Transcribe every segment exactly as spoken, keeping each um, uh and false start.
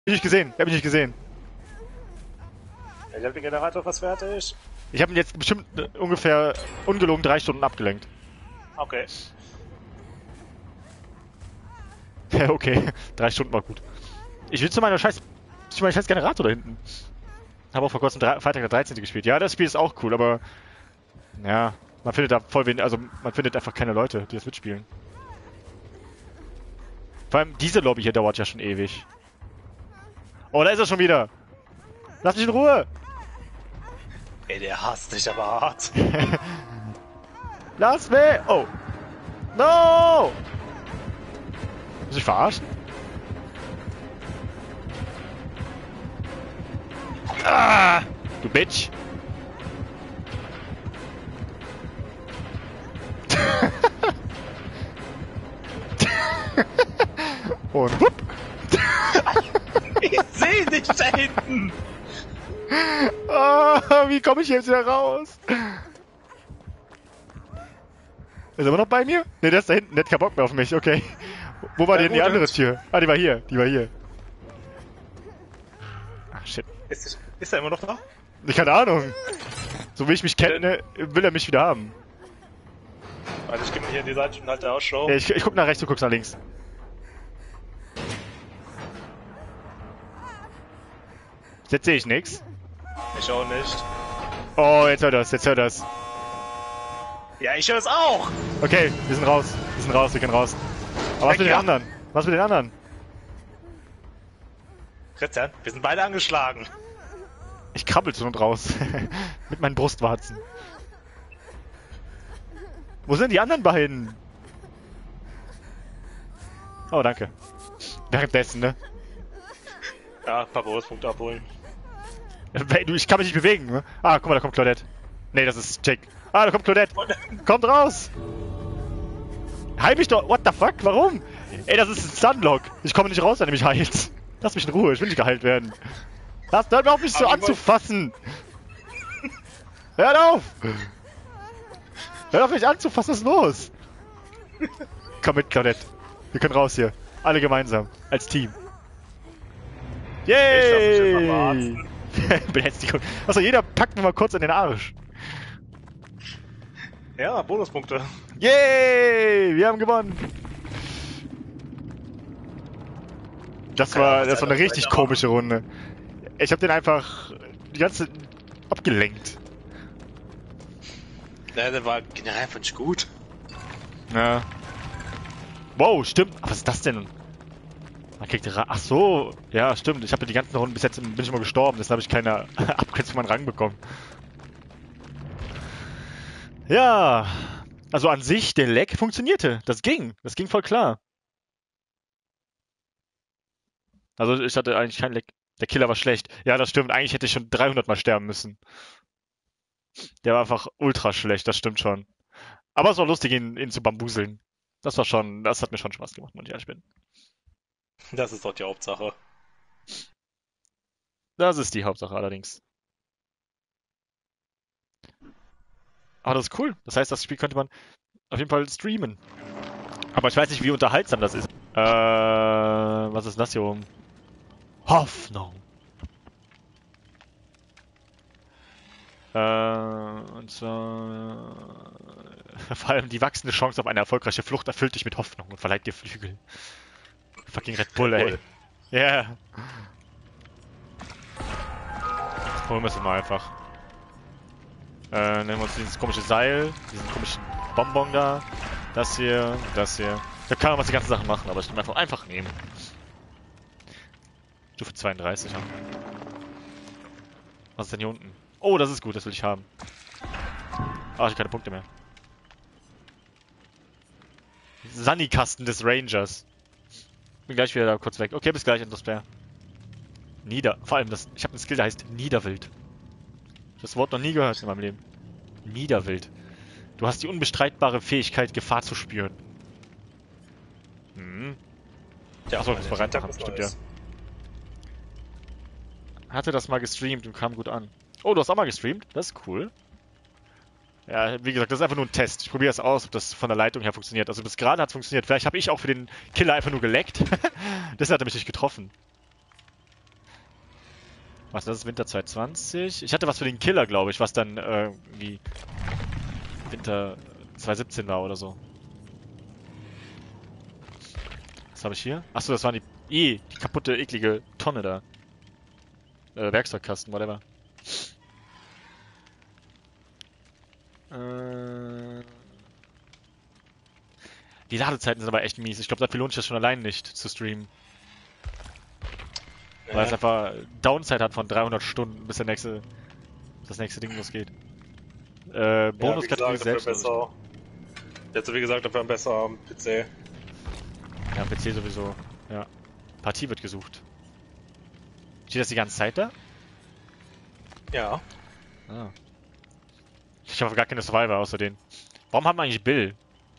nicht gesehen, hab ich nicht gesehen. Ich hab den Generator fast fertig. Ich habe ihn jetzt bestimmt äh, ungefähr ungelogen drei Stunden abgelenkt. Okay. Ja, okay. Drei Stunden war gut. Ich will zu meiner scheiß, zu meinem scheiß Generator da hinten. Habe auch vor kurzem Freitag der dreizehnte gespielt. Ja, das Spiel ist auch cool, aber ja, man findet da voll wenig, also man findet einfach keine Leute, die das mitspielen. Vor allem diese Lobby hier dauert ja schon ewig. Oh, da ist er schon wieder. Lass mich in Ruhe. Ey, der hasst dich aber hart. Lass mich! Oh! No! Muss ich verarschen? Ah! Du Bitch! Und wupp! Ich seh dich da hinten! Oh, wie komme ich jetzt wieder raus? Ist er immer noch bei mir? Ne, der ist da hinten, der hat keinen Bock mehr auf mich, okay. Wo war Ja, denn die gut, andere gut. Tür? Ah, die war hier, die war hier. Ach, shit. Ist, ist er immer noch da? Keine Ahnung. So wie ich mich kenne, will er mich wieder haben. Also ich geh mal hier in die Seite und halte Ausschau. Ja, ich, ich guck nach rechts, du guckst nach links. Jetzt sehe ich nichts. Ich auch nicht. Oh, jetzt hört das, jetzt hört das. Ja, ich höre es auch! Okay, wir sind raus. Wir sind raus, wir können raus. Aber was mit den Ja. anderen? Was mit den anderen? Christian, wir sind beide angeschlagen. Ich krabbel zu und raus. Mit meinen Brustwarzen. Wo sind die anderen beiden? Oh, danke. Währenddessen, ne? Ja, ein paar Bonuspunkte abholen. Du, ich kann mich nicht bewegen, ne? Ah, guck mal, da kommt Claudette. Nee, das ist Jake. Ah, da kommt Claudette. Kommt raus! Heil mich doch. What the fuck? Warum? Ey, das ist ein Stunlock. Ich komme nicht raus, wenn er mich heilt. Lass mich in Ruhe, ich will nicht geheilt werden. Lass, hör mir auf, mich so Aber ich anzufassen. Hört auf! Hör auf, mich anzufassen, was ist los? Komm mit, Claudette. Wir können raus hier. Alle gemeinsam. Als Team. Ich lass mich jetzt Yay! mal Belästigung. Achso, jeder packt mir mal kurz in den Arsch. Ja, Bonuspunkte. Yay! Wir haben gewonnen. Das Keine war, Ahnung, was das war der eine andere richtig weitermacht. komische Runde. Ich hab den einfach die ganze abgelenkt. Ja, der war generell einfach nicht gut. Ja. Wow, stimmt. Aber was ist das denn? Man kriegt Ra Ach so. Ja, stimmt. Ich habe die ganzen Runden bis jetzt bin ich immer gestorben. Deshalb habe ich keine Upgrades für meinen Rang bekommen. Ja. Also an sich, der Lag funktionierte. Das ging. Das ging voll klar. Also ich hatte eigentlich keinen Lag. Der Killer war schlecht. Ja, das stimmt. Eigentlich hätte ich schon dreihundert Mal sterben müssen. Der war einfach ultra schlecht. Das stimmt schon. Aber es war lustig, ihn, ihn zu bambuseln. Das war schon, das hat mir schon Spaß gemacht, wenn ich ehrlich bin. Das ist doch die Hauptsache. Das ist die Hauptsache allerdings. Aber das ist cool. Das heißt, das Spiel könnte man auf jeden Fall streamen. Aber ich weiß nicht, wie unterhaltsam das ist. Äh, was ist das hier oben? Hoffnung. Äh, und zwar... Vor allem die wachsende Chance auf eine erfolgreiche Flucht erfüllt dich mit Hoffnung und verleiht dir Flügel. Fucking Red Bull, ey. Ja. Yeah. Holen wir es mal einfach. Äh, nehmen wir uns dieses komische Seil, diesen komischen Bonbon da, das hier, das hier. Da kann man was die ganzen Sachen machen, aber ich nehme einfach einfach nehmen. Stufe zweiunddreißig haben. Was ist denn hier unten? Oh, das ist gut, das will ich haben. Ah, ich habe keine Punkte mehr. Sunny-Kasten des Rangers. Bin gleich wieder da kurz weg. Okay, bis gleich, Endosplayer. Nieder. Vor allem, das, ich habe einen Skill, der heißt Niederwild. Das Wort noch nie gehört in meinem Leben. Niederwild. Du hast die unbestreitbare Fähigkeit, Gefahr zu spüren. Hm. Ja, Achso, das war reinmachen, stimmt ja. Neues. Hatte das mal gestreamt und kam gut an. Oh, du hast auch mal gestreamt? Das ist cool. Ja, wie gesagt, das ist einfach nur ein Test. Ich probiere es aus, ob das von der Leitung her funktioniert. Also bis gerade hat es funktioniert. Vielleicht habe ich auch für den Killer einfach nur geleckt. Das hat er mich nicht getroffen. Was, das ist Winter zwanzig zwanzig? Ich hatte was für den Killer, glaube ich, was dann äh, irgendwie Winter zwanzig siebzehn war oder so. Was habe ich hier? Achso, das waren die... I, die kaputte, eklige Tonne da. Äh, Werkzeugkasten, whatever. Äh... Die Ladezeiten sind aber echt mies. Ich glaube, dafür lohnt sich das schon allein nicht zu streamen. Ja. Weil es einfach Downside hat von dreihundert Stunden, bis der nächste, das nächste Ding losgeht. Äh, Bonuskategorie ja, selbst. Besser. Jetzt wie gesagt, dafür besser am P C. Ja, P C sowieso. Ja. Partie wird gesucht. Steht das die ganze Zeit da? Ja. Ah. Ich habe gar keine Survivor außer den. Warum haben wir eigentlich Bill?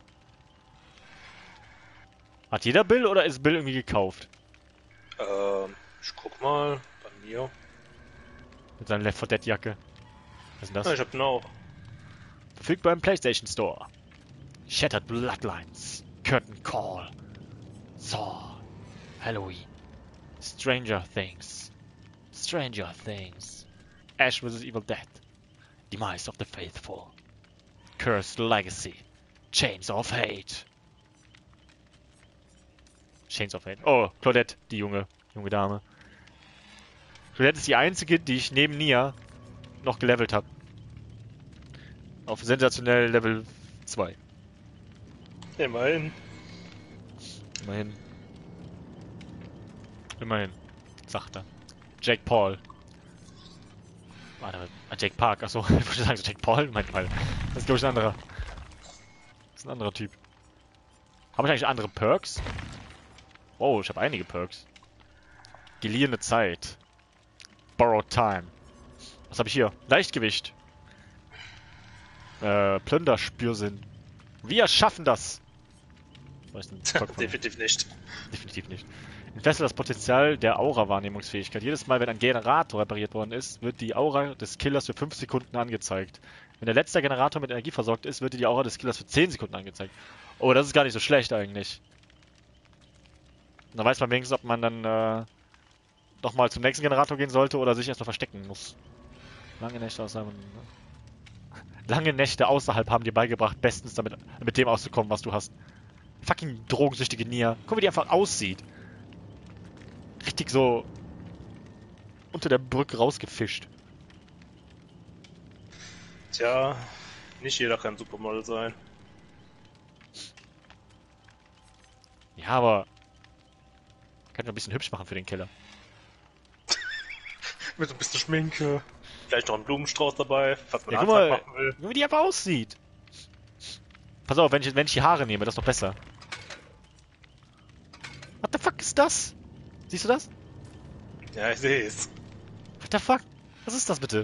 Hat jeder Bill oder ist Bill irgendwie gekauft? Ähm, ich guck mal bei mir. Mit seiner Left four Dead Jacke. Was ist denn das? Ja, ich hab den auch. Verfügbar im PlayStation Store. Shattered Bloodlines. Curtain Call. Saw. Halloween. Stranger Things. Stranger Things. Ash versus. Evil Dead. Demise of the Faithful. Cursed Legacy. Chains of Hate. Chains of Hate. Oh, Claudette, die junge, junge Dame. Claudette ist die einzige, die ich neben Nia noch gelevelt habe. Auf sensationell Level zwei. Immerhin. Immerhin. Immerhin. Sagt er. Jake Paul. Warte, ah, Jake Park, achso, ich wollte sagen, Jake Paul, meint mal. Das ist glaube ich ein anderer. Das ist ein anderer Typ. Habe ich eigentlich andere Perks? Oh, ich habe einige Perks. Geliehene Zeit. Borrowed Time. Was habe ich hier? Leichtgewicht. Äh, Plünderspürsinn. Wir schaffen das! Weiß nicht, definitiv nicht. Definitiv nicht. Entfesselt das Potenzial der Aura-Wahrnehmungsfähigkeit. Jedes Mal, wenn ein Generator repariert worden ist, wird die Aura des Killers für fünf Sekunden angezeigt. Wenn der letzte Generator mit Energie versorgt ist, wird die Aura des Killers für zehn Sekunden angezeigt. Oh, das ist gar nicht so schlecht eigentlich. Dann weiß man wenigstens, ob man dann äh, nochmal zum nächsten Generator gehen sollte oder sich erstmal verstecken muss. Lange Nächte außerhalb, Lange Nächte außerhalb haben dir beigebracht, bestens damit mit dem auszukommen, was du hast. Fucking drogensüchtige Nia. Guck, wie die einfach aussieht. Richtig so unter der Brücke rausgefischt. Tja, nicht jeder kann Supermodel sein. Ja, aber kann ich noch ein bisschen hübsch machen für den Killer. Mit so ein bisschen Schminke. Vielleicht noch ein Blumenstrauß dabei, was man ja, guck mal, machen will. Wie die einfach aussieht. Pass auf, wenn ich, wenn ich die Haare nehme, das ist doch besser. What the fuck ist das? Siehst du das? Ja, ich sehe es. What the fuck? Was ist das bitte?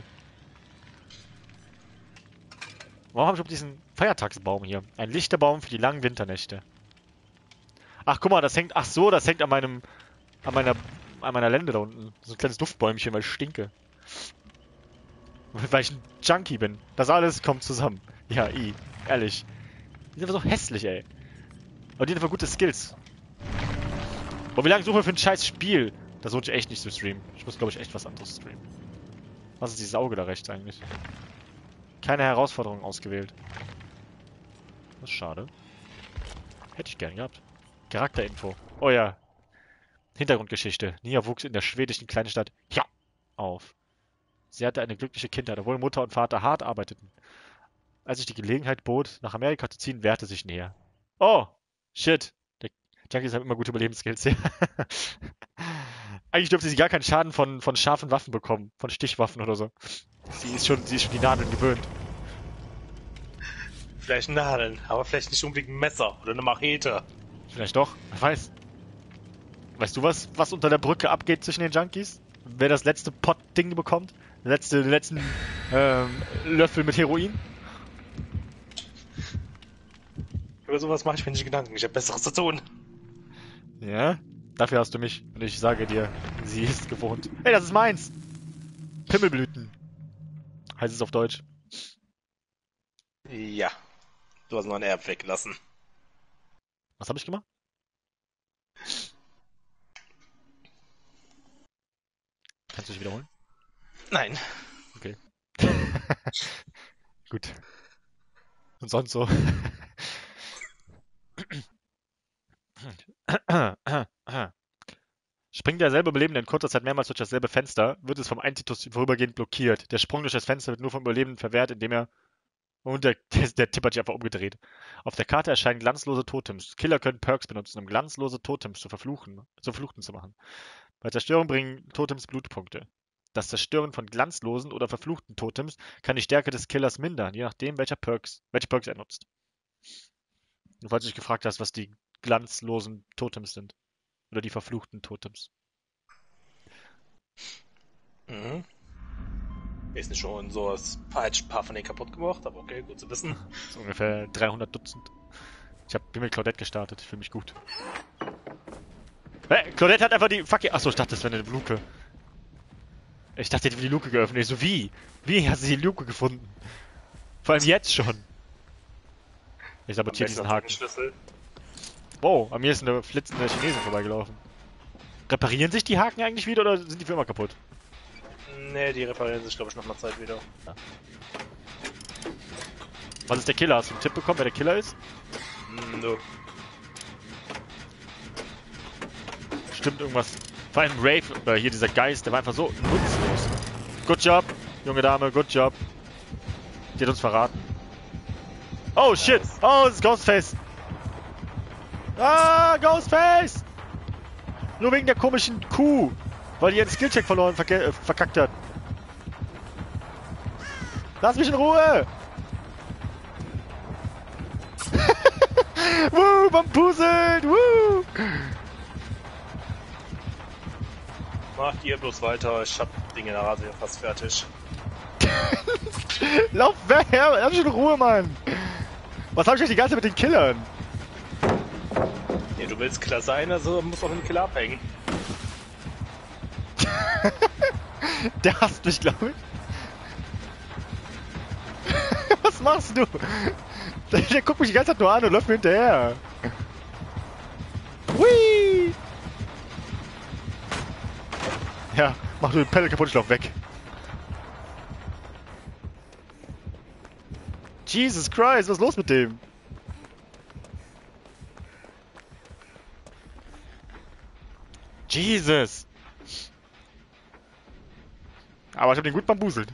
Warum habe ich überhaupt diesen Feiertagsbaum hier? Ein Lichterbaum für die langen Winternächte. Ach, guck mal, das hängt... Ach so, das hängt an meinem... An meiner... An meiner Lende da unten. So ein kleines Duftbäumchen, weil ich stinke. Weil ich ein Junkie bin. Das alles kommt zusammen. Ja, i. Ehrlich. Die sind einfach so hässlich, ey. Aber die haben einfach gute Skills. Und wie lange suchen wir für ein scheiß Spiel? Das lohnt sich echt nicht zu streamen. Ich muss, glaube ich, echt was anderes streamen. Was ist dieses Auge da rechts eigentlich? Keine Herausforderung ausgewählt. Das ist schade. Hätte ich gern gehabt. Charakterinfo. Oh ja. Hintergrundgeschichte. Nia wuchs in der schwedischen Kleinstadt Ja auf. Sie hatte eine glückliche Kindheit, obwohl Mutter und Vater hart arbeiteten. Als sich die Gelegenheit bot, nach Amerika zu ziehen, wehrte sich näher. Oh, shit. Der Junkies haben immer gute Überlebensskills. Eigentlich dürfte sie gar keinen Schaden von, von scharfen Waffen bekommen. Von Stichwaffen oder so. Sie ist schon, sie ist schon die Nadeln gewöhnt. Vielleicht Nadeln, aber vielleicht nicht unbedingt ein Messer oder eine Machete. Vielleicht doch, wer weiß. Weißt du, was, was unter der Brücke abgeht zwischen den Junkies? Wer das letzte Pot-Ding bekommt? Den, letzte, den letzten ähm, Löffel mit Heroin? Über sowas mache ich mir nicht Gedanken. Ich habe Besseres zu tun. Ja, dafür hast du mich. Und ich sage dir, sie ist gewohnt. Hey, das ist meins! Pimmelblüten. Heißt es auf Deutsch. Ja. Du hast noch ein Erb weggelassen. Was habe ich gemacht? Kannst du dich wiederholen? Nein. Okay. Gut. Und sonst so. Springt derselbe Überlebende in kurzer Zeit mehrmals durch dasselbe Fenster, wird es vom Entitus vorübergehend blockiert. Der Sprung durch das Fenster wird nur vom Überlebenden verwehrt, indem er... Und der, der, der Tipp hat sich einfach umgedreht. Auf der Karte erscheinen glanzlose Totems. Killer können Perks benutzen, um glanzlose Totems zu verfluchen, zu Verfluchten zu machen. Bei Zerstörung bringen Totems Blutpunkte. Das Zerstören von glanzlosen oder verfluchten Totems kann die Stärke des Killers mindern, je nachdem, welcher Perks, welche Perks er nutzt. Und falls du dich gefragt hast, was die glanzlosen Totems sind. Oder die verfluchten Totems. Mhm. Ist nicht schon so ein paar von denen kaputt gemacht, aber okay, gut zu wissen. Das ist ungefähr dreihundert Dutzend. Ich hab, bin mit Claudette gestartet, ich fühle mich gut. Hey, Claudette hat einfach die fucking... Achso, ich dachte, das wäre eine Luke. Ich dachte, die hätte die Luke geöffnet. Ich so, wie? Wie hast du die Luke gefunden? Vor allem jetzt schon. Ich sabotiere diesen Haken. Wow, an mir ist eine flitzende Chinesin vorbeigelaufen. Reparieren sich die Haken eigentlich wieder oder sind die für immer kaputt? Ne, die reparieren sich, glaube ich, nach einer Zeit wieder. Ja. Was ist der Killer? Hast du einen Tipp bekommen, wer der Killer ist? Nö. Stimmt irgendwas. Vor allem Rave, oder hier dieser Geist, der war einfach so nutzlos. Good job, junge Dame, good job. Die hat uns verraten. Oh shit! Oh, das ist Ghostface! Ah, Ghostface! Nur wegen der komischen Kuh, weil die ihren Skillcheck verloren, verke äh, verkackt hat. Lass mich in Ruhe! Woo, bambuselt! Woo! Macht ihr bloß weiter, ich hab den Generator ja fast fertig. Lauf weg! Lass mich in Ruhe, Mann! Was hab ich euch die ganze Zeit mit den Killern? Ja, du willst Killer sein, also musst du auch den Killer abhängen. Der hasst mich, glaube ich. Was machst du? Der, der guckt mich die ganze Zeit nur an und läuft mir hinterher. Hui! Ja, mach du den Pedal kaputt, ich lauf weg. Jesus Christ, was ist los mit dem? Jesus! Aber ich hab den gut bambuselt.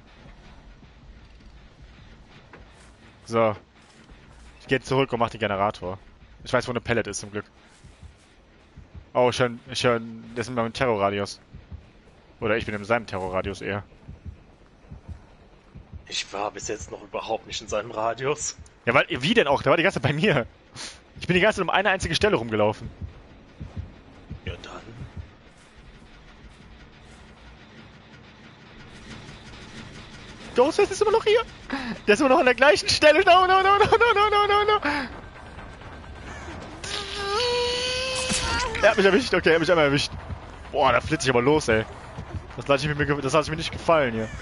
So. Ich gehe zurück und mach den Generator. Ich weiß, wo eine Pellet ist, zum Glück. Oh, ich höre, ich höre, das ist in meinem Terrorradius. Oder ich bin in seinem Terrorradius eher. Ich war bis jetzt noch überhaupt nicht in seinem Radius. Ja, weil, wie denn auch? Der war die ganze Zeit bei mir. Ich bin die ganze Zeit um eine einzige Stelle rumgelaufen. Ja, dann. Ghostface ist immer noch hier. Der ist immer noch an der gleichen Stelle. No, no, no, no, no, no, no, no, no. Er hat mich erwischt. Okay, er hat mich einmal erwischt. Boah, da flitze ich aber los, ey. Das lasse ich mir, das lasse ich mir nicht gefallen hier.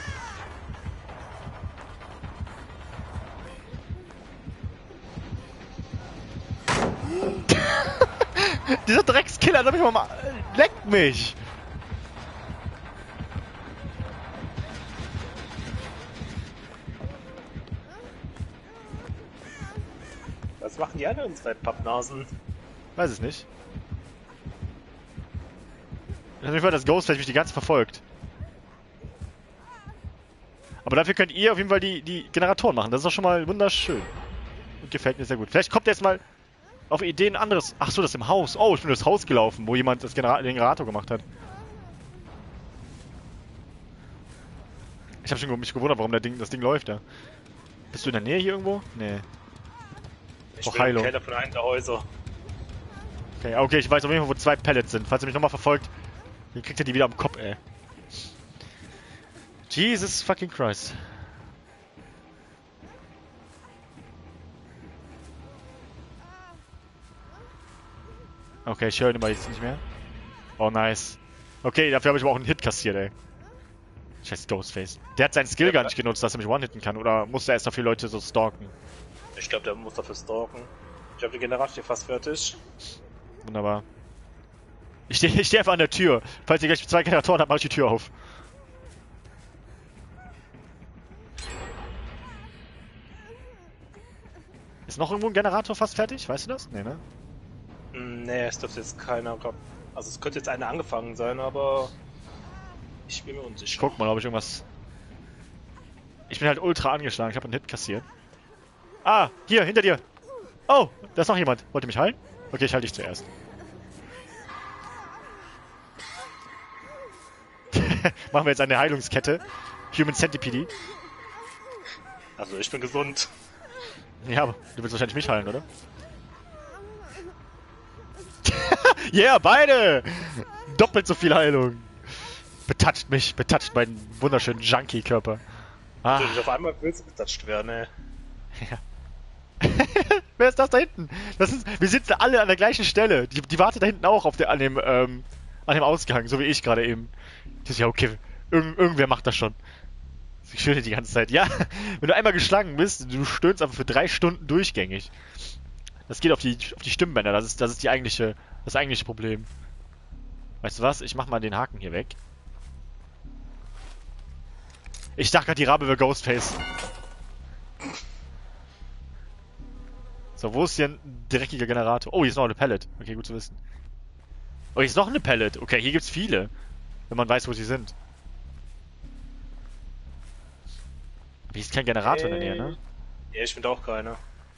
Dieser Dreckskiller, sag ich mal, leckt mich! Was machen die anderen zwei Pappnasen? Weiß es nicht. Auf jeden Fall, das Ghostface mich die ganze verfolgt. Aber dafür könnt ihr auf jeden Fall die, die Generatoren machen. Das ist doch schon mal wunderschön. Und gefällt mir sehr gut. Vielleicht kommt jetzt mal auf Ideen anderes. Ach so, das ist im Haus. Oh, ich bin durchs Haus gelaufen, wo jemand das Genera den Generator gemacht hat. Ich habe schon mich gewundert, warum der Ding, das Ding läuft da. Bist du in der Nähe hier irgendwo? Nee. Ich Och, bin Heilung. im Keller von einem der Häuser. Okay, okay, ich weiß auf jeden Fall, wo zwei Pellets sind. Falls ihr mich nochmal verfolgt, dann kriegt ihr die wieder am Kopf, ey. Jesus fucking Christ. Okay, ich höre ihn aber jetzt nicht mehr. Oh, nice. Okay, dafür habe ich aber auch einen Hit kassiert, ey. Scheiß Ghostface. Der hat seinen Skill Ja, gar nicht genutzt, dass er mich one-hitten kann. Oder musste er erst dafür Leute so stalken? Ich glaube, der muss dafür stalken. Ich habe den Generator fast fertig. Wunderbar. Ich stehe ich steh einfach an der Tür. Falls ihr gleich zwei Generatoren habt, mache ich die Tür auf. Ist noch irgendwo ein Generator fast fertig? Weißt du das? Nee, ne? Nee, es dürfte jetzt keiner... Also es könnte jetzt einer angefangen sein, aber... Ich bin mir unsicher. Guck mal, ob ich irgendwas... Ich bin halt ultra angeschlagen. Ich habe einen Hit kassiert. Ah, hier, hinter dir. Oh, da ist noch jemand. Wollt ihr mich heilen? Okay, ich halte dich zuerst. Machen wir jetzt eine Heilungskette. Human Centipede. Also ich bin gesund. Ja, aber du willst wahrscheinlich mich heilen, oder? Yeah, beide! Doppelt so viel Heilung. Betatscht mich, betatscht meinen wunderschönen Junkie-Körper. Ah. Natürlich, auf einmal willst du betatscht werden, ey. Ja. Wer ist das da hinten? Das ist, wir sitzen alle an der gleichen Stelle. Die, die wartet da hinten auch auf der, an, dem, ähm, an dem Ausgang, so wie ich gerade eben. Das ist ja okay. Irgend, irgendwer macht das schon. Ich stöhne die ganze Zeit. Ja, wenn du einmal geschlagen bist, du stöhnst einfach für drei Stunden durchgängig. Das geht auf die, auf die Stimmbänder. Das ist, das ist die eigentliche, das eigentliche Problem. Weißt du was? Ich mach mal den Haken hier weg. Ich dachte gerade, die Rabe wäre Ghostface. So, wo ist hier ein dreckiger Generator? Oh, hier ist noch eine Pellet. Okay, gut zu wissen. Oh, hier ist noch eine Pellet. Okay, hier gibt's viele. Wenn man weiß, wo sie sind. Aber hier ist kein Generator hey. in der Nähe, ne? Ja, ich finde auch keiner.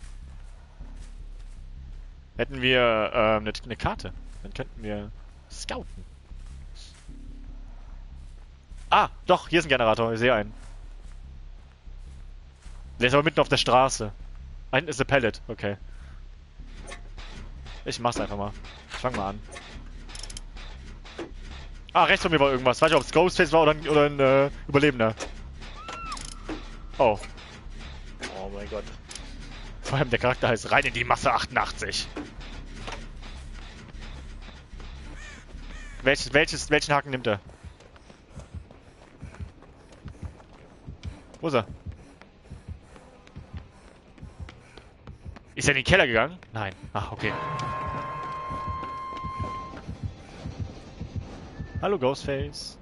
Hätten wir ähm, eine, eine Karte, dann könnten wir scouten. Ah, doch, hier ist ein Generator. Ich sehe einen. Der ist aber mitten auf der Straße. Hinten ist eine Pellet, okay. Ich mach's einfach mal. Ich fang mal an. Ah, rechts von mir war irgendwas. Weiß nicht, ob es Ghostface war oder ein, oder ein äh, Überlebender. Oh. Oh mein Gott. Vor allem der Charakter heißt rein in die Masse achtundachtzig. Welches, welches, welchen Haken nimmt er? Wo ist er? Ist er in den Keller gegangen? Nein. Ach, okay. Hallo Ghostface.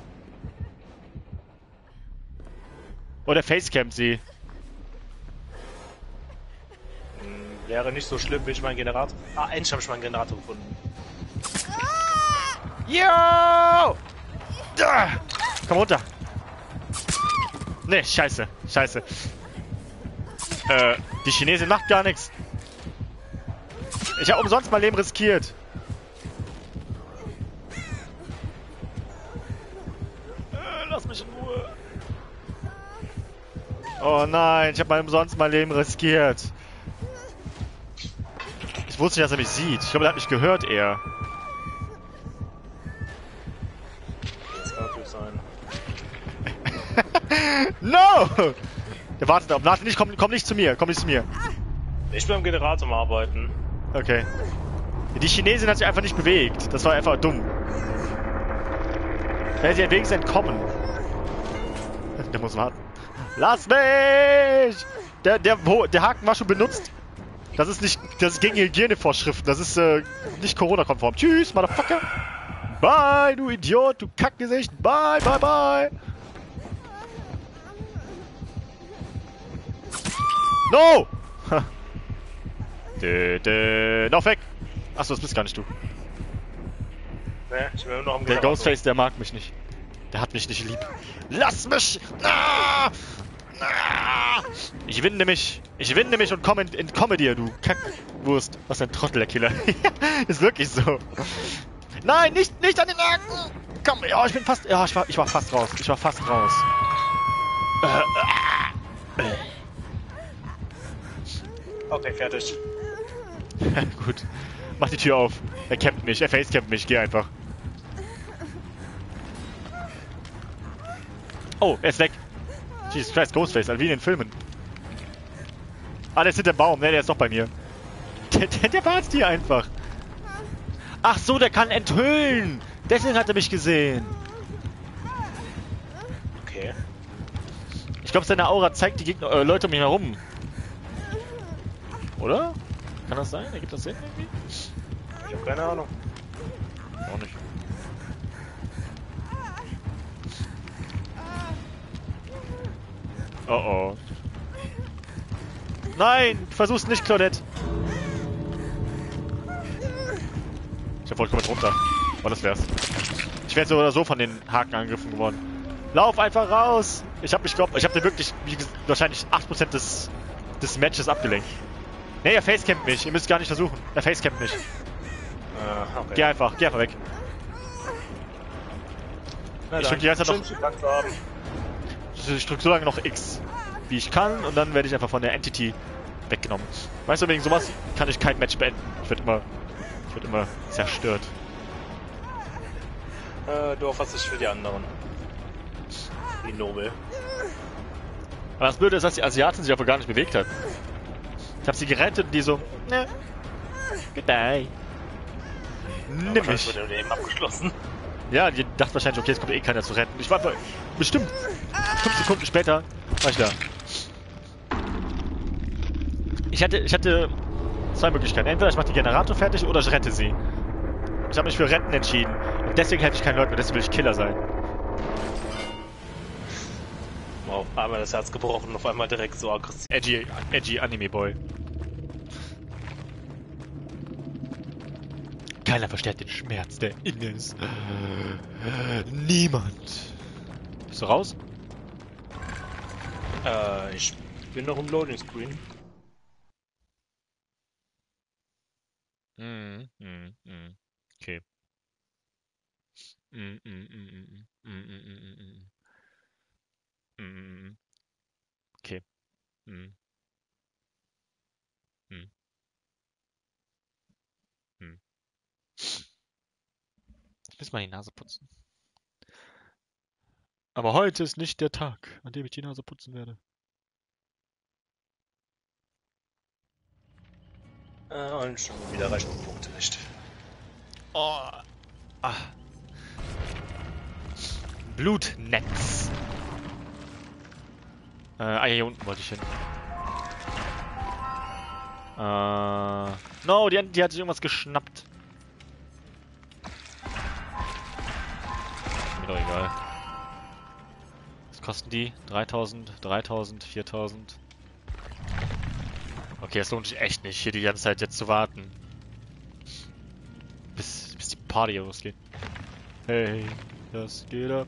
Oh, der Facecampt sie. Hm, wäre nicht so schlimm, wenn ich meinen Generator... Ah, endlich habe ich meinen Generator gefunden. Yo! Da! Komm runter. Ne, scheiße. Scheiße. Äh, die Chinesin macht gar nichts. Ich habe umsonst mein Leben riskiert. Äh, lass mich in Ruhe. Oh nein, ich habe mal umsonst mein Leben riskiert. Ich wusste nicht, dass er mich sieht. Ich glaube, er hat mich gehört eher. Das kann natürlich sein. No! Der wartet auf. Warte nicht, komm, komm nicht zu mir. Komm nicht zu mir. Ich bin am Generator am Arbeiten. Okay. Die Chinesin hat sich einfach nicht bewegt. Das war einfach dumm. Wäre sie wenigstens entkommen. Der muss warten. Lass mich! Der, der, der Haken war schon benutzt. Das ist nicht, das ist gegen Hygienevorschriften. Das ist äh, nicht Corona-konform. Tschüss, Motherfucker. Bye, du Idiot, du Kackgesicht. Bye, bye, bye. No! dö, dö. Noch weg! Achso, das bist gar nicht du. Ne, ich bin noch am Der Generator. Ghostface, der mag mich nicht. Der hat mich nicht lieb. Lass mich! Ah! Ah! Ich winde mich. Ich winde mich und komme entkomme dir, du Kackwurst. Was ein Trottel, der Killer. Ist wirklich so. Nein, nicht, nicht an den Nacken! Komm, ja, ich bin fast. Ja, ich war, ich war fast raus. Ich war fast raus. Äh, äh, äh. Okay, fertig. Gut. Mach die Tür auf. Er campt mich. Er facecampt mich. Geh einfach. Oh, er ist weg. Jesus Christ, Ghostface, also wie in den Filmen. Ah, der ist hinter dem Baum. Ne, der ist doch bei mir. Der, der, der war jetzt hier einfach. Ach so, der kann enthüllen. Deswegen hat er mich gesehen. Okay. Ich glaube, seine Aura zeigt die Gegner, äh, Leute um ihn herum. Oder? Kann das sein? Ergibt das Sinn irgendwie? Ich habe keine Ahnung. Auch nicht. Oh oh. Nein, versuch's nicht, Claudette. Ich hab vollkommen runter. Oh, das wär's. Ich wäre so oder so von den Haken angegriffen geworden. Lauf einfach raus! Ich hab mich glaubt, ich hab den wirklich wie gesagt, wahrscheinlich acht Prozent des, des Matches abgelenkt. Nee, er facecampt mich. Ihr müsst gar nicht versuchen. Er facecampt mich. Uh, okay. Geh einfach, geh einfach weg. Na ich drück die ganze Zeit noch. noch... Ich drück so lange noch X, wie ich kann, und dann werde ich einfach von der Entity weggenommen. Weißt du, wegen sowas kann ich kein Match beenden. Ich werde immer, ich werde immer zerstört. Äh, du opferst dich für die anderen. Wie nobel. Aber das Blöde ist, dass die Asiatin sich aber gar nicht bewegt hat. Ich hab sie gerettet und die so, ne, goodbye. Nimm mich. Wurde Leben abgeschlossen. Ja, die dachte wahrscheinlich, okay, es kommt eh keiner zu retten. Ich war bestimmt fünf Sekunden später war ich da. Ich hatte, ich hatte zwei Möglichkeiten. Entweder ich mache den Generator fertig oder ich rette sie. Ich habe mich für Retten entschieden. Und deswegen helfe ich keinen Leuten mehr, deswegen will ich Killer sein. Auf einmal das Herz gebrochen und auf einmal direkt so aggressiv. Edgy, edgy Anime Boy. Keiner versteht den Schmerz, der in ist. Niemand. Bist du raus? Äh, ich bin noch im Loading Screen. Mm, mm, mm. Okay. Mm, mm, mm, mm, mm, mm, mm, mm. Mm. Okay. Mm. Mm. Mm. Ich muss mal die Nase putzen. Aber heute ist nicht der Tag, an dem ich die Nase putzen werde. Äh, und schon wieder reichen die Punkte nicht. Oh. Ah. Blutnetz. Äh, ah, hier unten wollte ich hin. Äh. No, die, die hat sich irgendwas geschnappt. Mir doch egal. Was kosten die? dreitausend, dreitausend, viertausend. Okay, es lohnt sich echt nicht, hier die ganze Zeit jetzt zu warten. Bis, bis die Party losgeht. Hey, das geht ab.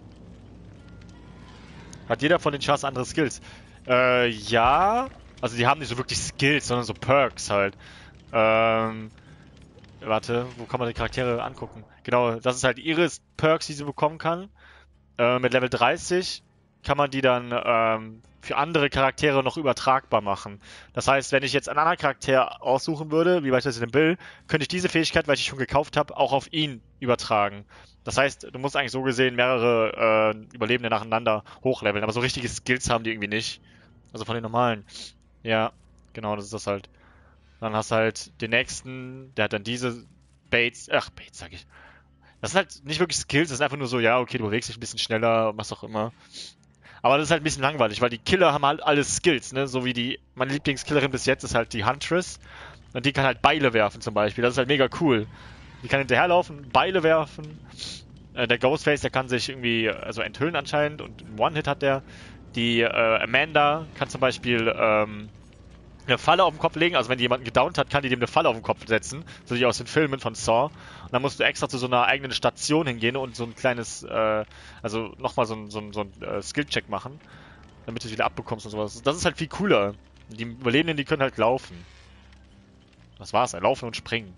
Hat jeder von den Chars andere Skills? Äh, ja. Also die haben nicht so wirklich Skills, sondern so Perks halt. Ähm, warte, wo kann man die Charaktere angucken? Genau, das ist halt ihre Perks, die sie bekommen kann. Äh, mit Level dreißig kann man die dann ähm, für andere Charaktere noch übertragbar machen. Das heißt, wenn ich jetzt einen anderen Charakter aussuchen würde, wie beispielsweise den Bill, könnte ich diese Fähigkeit, weil ich die schon gekauft habe, auch auf ihn übertragen. Das heißt, du musst eigentlich so gesehen mehrere äh, Überlebende nacheinander hochleveln, aber so richtige Skills haben die irgendwie nicht. Also von den normalen. Ja, genau, das ist das halt. Dann hast du halt den nächsten, der hat dann diese Baits, ach, Baits sag ich. Das sind halt nicht wirklich Skills, das ist einfach nur so, ja, okay, du bewegst dich ein bisschen schneller, was auch immer. Aber das ist halt ein bisschen langweilig, weil die Killer haben halt alle Skills, ne? So wie die, meine Lieblingskillerin bis jetzt ist halt die Huntress. Und die kann halt Beile werfen zum Beispiel, das ist halt mega cool. Die kann hinterherlaufen, Beile werfen. Äh, der Ghostface, der kann sich irgendwie also enthüllen anscheinend und einen One-Hit hat der. Die äh, Amanda kann zum Beispiel ähm, eine Falle auf den Kopf legen, also wenn die jemanden gedownt hat, kann die dem eine Falle auf den Kopf setzen, so wie aus den Filmen von Saw. Und dann musst du extra zu so einer eigenen Station hingehen und so ein kleines, äh, also nochmal so ein, so ein, so ein äh, Skill-Check machen, damit du es wieder abbekommst und sowas. Das ist halt viel cooler. Die Überlebenden, die können halt laufen. Das war's, halt laufen und springen.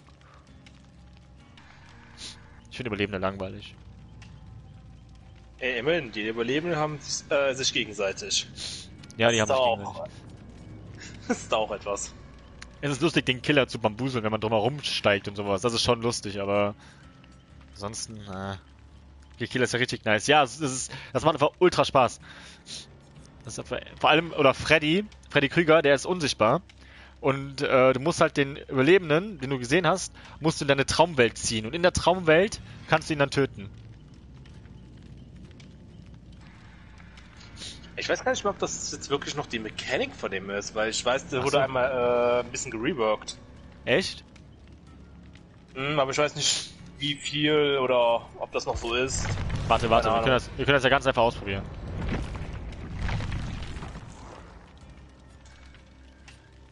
Ich finde Überlebende langweilig. Ey, immerhin, die Überlebenden haben äh, sich gegenseitig. Ja, die das haben sich auch, gegenseitig. Das ist auch etwas. Es ist lustig, den Killer zu bambuseln, wenn man drumherum steigt und sowas. Das ist schon lustig, aber ansonsten, äh, der Killer ist ja richtig nice. Ja, das, ist, das macht einfach ultra Spaß. Das ist einfach, vor allem, oder Freddy, Freddy Krüger, der ist unsichtbar. Und äh, du musst halt den Überlebenden, den du gesehen hast, musst du in deine Traumwelt ziehen. Und in der Traumwelt kannst du ihn dann töten. Ich weiß gar nicht mehr, ob das jetzt wirklich noch die Mechanik von dem ist, weil ich weiß, der Ach wurde so. einmal äh, ein bisschen gereworked. Echt? Hm, aber ich weiß nicht, wie viel oder ob das noch so ist. Warte, warte, wir Keine können, das, wir können das ja ganz einfach ausprobieren.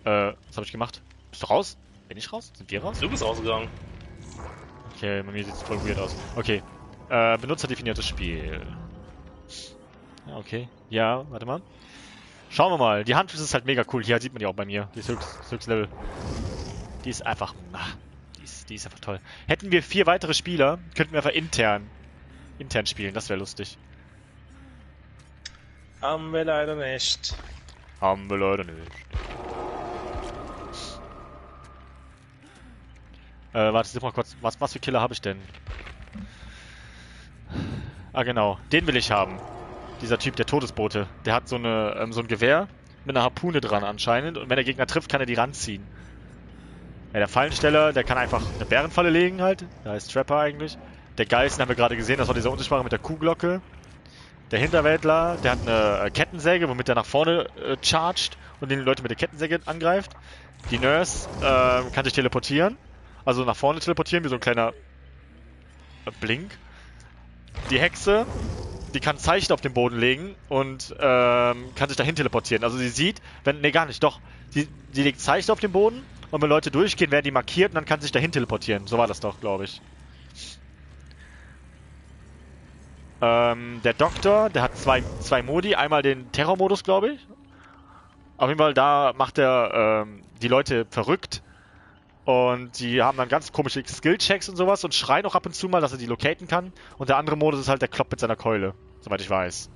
Äh, was habe ich gemacht? Bist du raus? Bin ich raus? Sind wir raus? Du bist rausgegangen. Okay, bei mir sieht es voll weird aus. Okay. Äh, benutzerdefiniertes Spiel. Ja, okay. Ja, warte mal. Schauen wir mal. Die Hand ist halt mega cool. Hier sieht man die auch bei mir. Die ist höchst, höchst Level. Die ist einfach... Ach, die ist, die ist einfach toll. Hätten wir vier weitere Spieler, könnten wir einfach intern intern spielen. Das wäre lustig. Haben wir leider nicht. Haben wir leider nicht. Äh, warte, sag mal kurz. Was, was für Killer habe ich denn? Ah, genau. Den will ich haben. Dieser Typ, der Todesbote. Der hat so, eine, ähm, so ein Gewehr mit einer Harpune dran anscheinend. Und wenn der Gegner trifft, kann er die ranziehen. Ja, der Fallensteller, der kann einfach eine Bärenfalle legen halt. Der heißt Trapper eigentlich. Der Geist, den haben wir gerade gesehen. Das war dieser Unsichtbare mit der Kuhglocke. Der Hinterwäldler, der hat eine äh, Kettensäge, womit er nach vorne äh, chargt und den Leute mit der Kettensäge angreift. Die Nurse äh, kann sich teleportieren. Also nach vorne teleportieren, wie so ein kleiner äh, Blink. Die Hexe, die kann Zeichen auf den Boden legen und ähm, kann sich dahin teleportieren. Also sie sieht, wenn, nee gar nicht, doch. Sie, sie legt Zeichen auf den Boden und wenn Leute durchgehen, werden die markiert und dann kann sie sich dahin teleportieren. So war das doch, glaube ich. Ähm, der Doktor, der hat zwei, zwei Modi. Einmal den Terrormodus, glaube ich. Auf jeden Fall, da macht er ähm, die Leute verrückt. Und die haben dann ganz komische Skill-Checks und sowas und schreien auch ab und zu mal, dass er die locaten kann. Und der andere Modus ist halt der Klopp mit seiner Keule. Soweit ich weiß.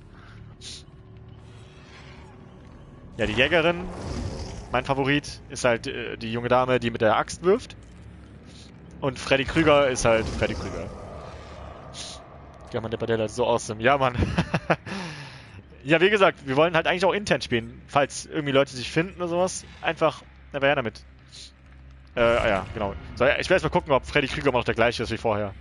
Ja, die Jägerin, mein Favorit, ist halt äh, die junge Dame, die mit der Axt wirft. Und Freddy Krüger ist halt Freddy Krüger. Ja, Mann, der Badella ist so awesome. Ja, Mann. Ja, wie gesagt, wir wollen halt eigentlich auch intern spielen. Falls irgendwie Leute sich finden oder sowas. Einfach, na, wer ja damit. Äh, ah ja, genau. So, ja, ich will erst mal gucken, ob Freddy Krüger immer noch der gleiche ist wie vorher.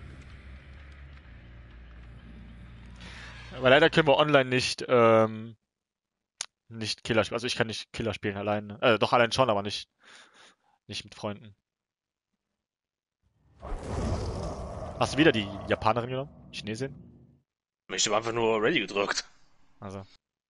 Aber leider können wir online nicht, ähm, nicht Killer spielen. Also ich kann nicht Killer spielen allein. Äh, doch allein schon, aber nicht, nicht mit Freunden. Hast du wieder die Japanerin genommen? Chinesin? Ich habe einfach nur Ready gedrückt. Also.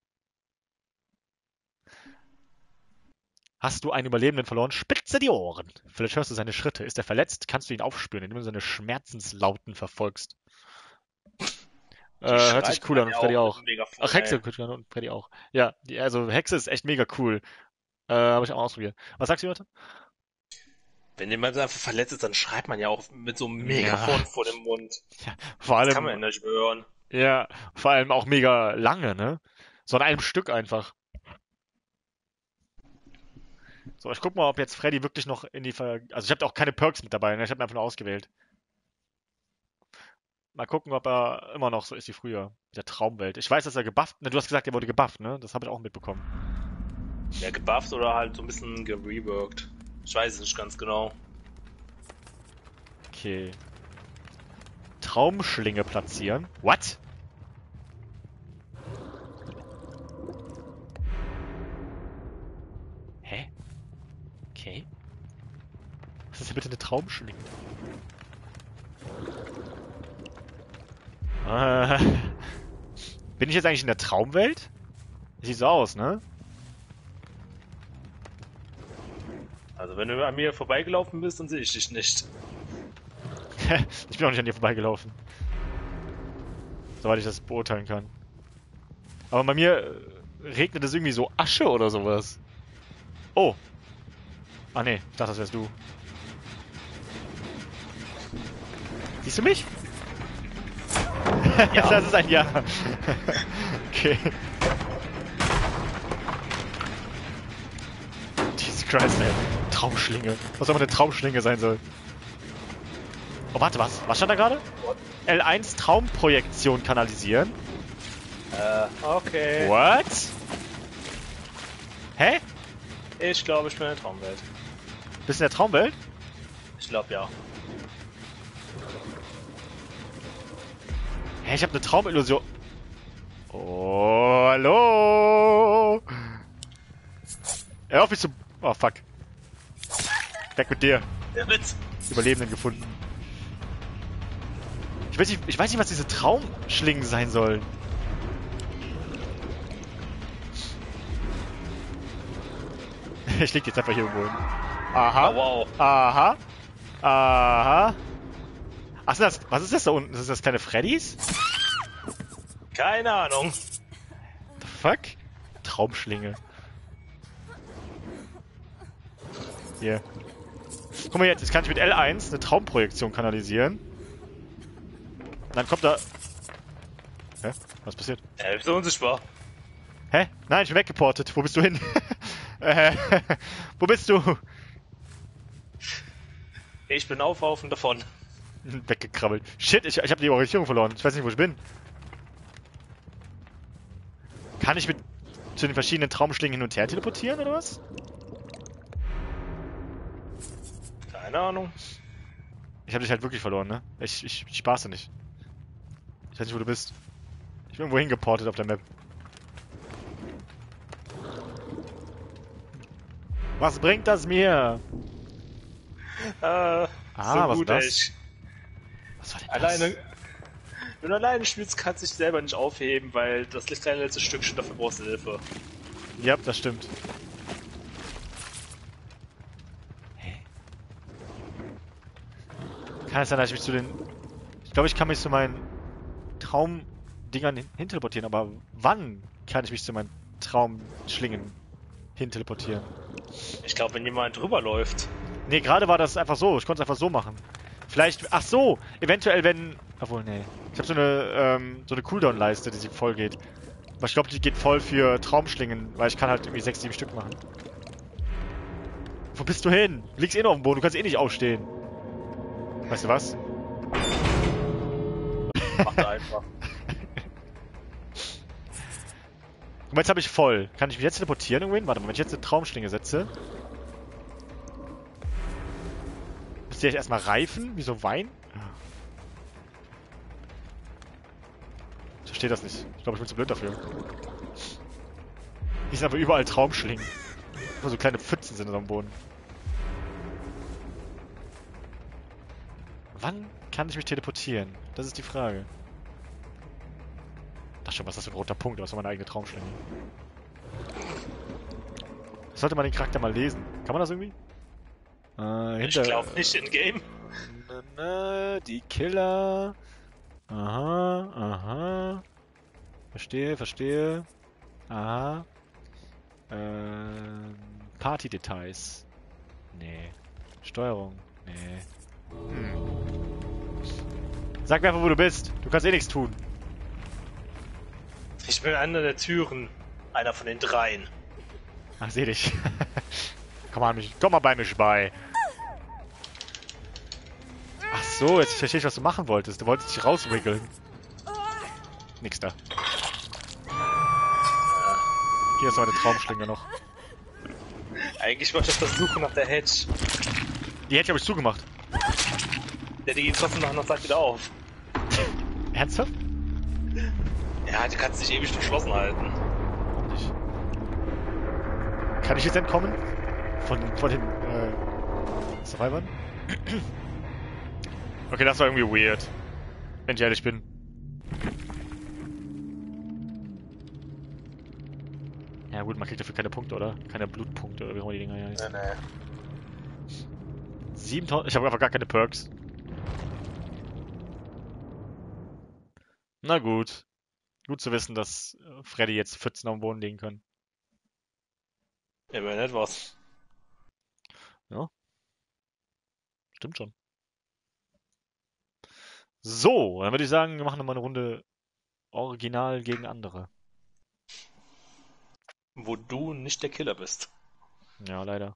Hast du einen Überlebenden verloren? Spitze die Ohren. Vielleicht hörst du seine Schritte. Ist er verletzt? Kannst du ihn aufspüren, indem du seine Schmerzenslauten verfolgst. Äh, hört sich cool an und Freddy auch. Ach, Hexe und Freddy auch. Ja, die, also Hexe ist echt mega cool. Äh, habe ich auch mal ausprobiert. Was sagst du, Leute? Wenn jemand einfach verletzt ist, dann schreit man ja auch mit so einem Megafon ja. vor dem Mund. Ja, vor allem. Das kann man ja nicht hören. Ja, vor allem auch mega lange, ne? So an einem Stück einfach. So, ich guck mal, ob jetzt Freddy wirklich noch in die Ver... Also ich habe auch keine Perks mit dabei, ne? Ich habe einfach nur ausgewählt. Mal gucken, ob er immer noch so ist wie früher. Mit der Traumwelt. Ich weiß, dass er gebufft... Ne, du hast gesagt, er wurde gebufft, ne? Das habe ich auch mitbekommen. Ja, gebufft oder halt so ein bisschen gereworked. Ich weiß es nicht ganz genau. Okay. Traumschlinge platzieren. What? Hä? Okay. Was ist denn bitte eine Traumschlinge? Äh, bin ich jetzt eigentlich in der Traumwelt? Sieht so aus, ne? Also wenn du an mir vorbeigelaufen bist, dann sehe ich dich nicht. Ich bin auch nicht an dir vorbeigelaufen. Soweit ich das beurteilen kann. Aber bei mir regnet es irgendwie so Asche oder sowas. Oh. Ah ne, ich dachte, das wärst du. Siehst du mich? Ja. Das ist ein Ja. Okay. Jesus Christ, ey. Traumschlinge. Was auch immer eine Traumschlinge sein soll. Oh, warte, was? Was stand da gerade? L eins Traumprojektion kanalisieren. Äh, okay. What? Hä? Ich glaube, ich bin in der Traumwelt. Bist du in der Traumwelt? Ich glaube, ja. Hä, ich habe eine Traumillusion. Oh, hallo? Hör auf mich zu... Oh, fuck. Weg mit dir. Der Witz. Überlebenden gefunden. Ich weiß nicht, ich weiß nicht, was diese Traumschlingen sein sollen. Ich leg jetzt einfach hier irgendwo hin. Aha. Oh, wow. Aha. Aha. Ach, sind das, was ist das da unten? Sind das kleine Freddys? Keine Ahnung. The fuck? Traumschlinge. Hier. Guck mal jetzt, jetzt kann ich mit L eins eine Traumprojektion kanalisieren. Und dann kommt da... Hä? Was passiert? Er ist so unsichtbar. Hä? Nein, ich bin weggeportet. Wo bist du hin? äh, wo bist du? Ich bin auf, auf und davon. Weggekrabbelt. Shit, ich, ich habe die Orientierung verloren. Ich weiß nicht, wo ich bin. Kann ich mit zu den verschiedenen Traumschlingen hin und her teleportieren, oder was? Keine Ahnung. Ich habe dich halt wirklich verloren, ne? Ich, ich, ich spaße nicht. Ich weiß nicht, wo du bist. Ich bin irgendwo hingeportet auf der Map. Was bringt das mir? Äh, Ah, so was gut, das? ey. Ich- Was war denn Alleine, das? wenn du alleine spielst, kannst du dich selber nicht aufheben, weil das liegt dein letztes Stückchen, dafür brauchst du Hilfe. Ja, das stimmt. Hä? Kann es sein, dass ich mich zu den... Ich glaube, ich kann mich zu meinen Traumdingern hin hinteleportieren, aber wann kann ich mich zu meinen Traumschlingen hinteleportieren? Ich glaube, wenn jemand drüber läuft. Nee, gerade war das einfach so. Ich konnte es einfach so machen. Vielleicht... Ach so! Eventuell, wenn... Obwohl, nee. Ich habe so eine, ähm, so eine Cooldown-Leiste, die sie voll geht. Aber ich glaube, die geht voll für Traumschlingen, weil ich kann halt irgendwie sechs, sieben Stück machen. Wo bist du hin? Du liegst eh noch auf dem Boden, du kannst eh nicht aufstehen. Weißt du was? Mach da einfach. Guck mal, jetzt habe ich voll. Kann ich mich jetzt teleportieren irgendwohin? Warte mal, wenn ich jetzt eine Traumschlinge setze... Müsste ich erstmal reifen? Wie so Wein? Ich verstehe das nicht. Ich glaube, ich bin zu blöd dafür. Hier sind aber überall Traumschlingen. Wo so kleine Pfützen sind am Boden. Wann kann ich mich teleportieren? Das ist die Frage. Ach schon, was ist das für ein roter Punkt? Das ist meine eigene Traumschlinge. Sollte man den Charakter mal lesen. Kann man das irgendwie? Äh, Ich hinter... glaube nicht in Game. Na, na, die Killer. Aha, aha. Verstehe, verstehe. Aha. Ähm, Party-Details. Nee. Steuerung. Nee. Hm. Sag mir einfach, wo du bist. Du kannst eh nichts tun. Ich bin einer der Türen. Einer von den dreien. Ach, seh dich. komm, mal mich, komm mal bei mich bei. Ach so, jetzt verstehe ich, was du machen wolltest. Du wolltest dich rauswickeln. Nix da. Hier ist meine Traumschlinge noch. Eigentlich wollte ich das Suchen nach der Hedge. Die hätte ich aber zugemacht. Der die geht trotzdem nach einer Zeit wieder auf. Ernsthaft? Ja, die kannst dich ewig verschlossen halten. Warum nicht? Kann ich jetzt entkommen? Von, von den äh, Survivern? Okay, das war irgendwie weird. Wenn ich ehrlich bin. Ja gut, man kriegt dafür keine Punkte, oder? Keine Blutpunkte, oder wie auch immer die Dinger hier heißen. Nee, nee. siebentausend... Ich habe einfach gar keine Perks. Na gut. Gut zu wissen, dass Freddy jetzt Pfützen auf den Boden legen kann. Immerhin etwas. Ja. Stimmt schon. So, dann würde ich sagen, wir machen nochmal eine Runde Original gegen andere. Wo du nicht der Killer bist. Ja, leider.